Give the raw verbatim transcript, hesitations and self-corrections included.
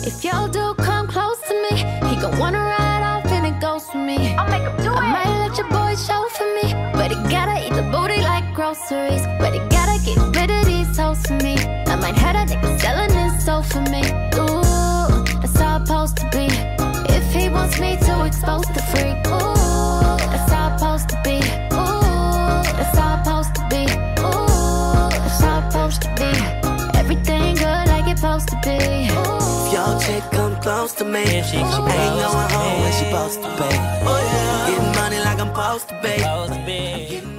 If your dude come close to me, he gon' wanna ride off and it goes for me. I'll make him do it. I might let your boy show for me, but he gotta eat the booty like groceries. But he gotta get rid of these hoes for me. I might have that nigga selling his soul for me. Ooh, that's how it's supposed to be. If he wants me to expose the freak, ooh, that's how it's supposed to be. Ooh, that's how it's supposed to be. Ooh, that's how it's supposed to be. Everything good like it's supposed to be. If your chick come close to me, Yeah, she- she ain't close going to home me. when she supposed to be. Oh, yeah. Getting money like I'm supposed to be. Supposed to be. Getting